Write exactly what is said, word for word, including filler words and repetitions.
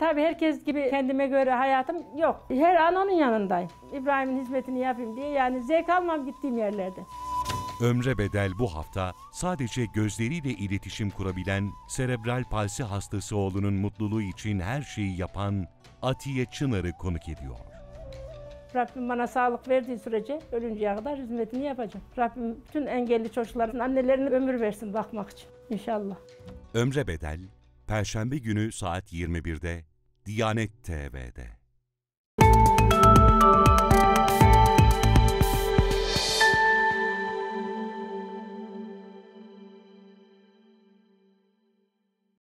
Tabii herkes gibi kendime göre hayatım yok. Her an onun yanındayım. İbrahim'in hizmetini yapayım diye yani zevk almam gittiğim yerlerde. Ömre bedel bu hafta sadece gözleriyle iletişim kurabilen serebral palsi hastası oğlunun mutluluğu için her şeyi yapan Atiye Çınar'ı konuk ediyor. Rabbim bana sağlık verdiği sürece ölünceye kadar hizmetini yapacağım. Rabbim bütün engelli çocukların annelerine ömür versin bakmak için inşallah. Ömre bedel Perşembe günü saat yirmi birde Diyanet T V'de.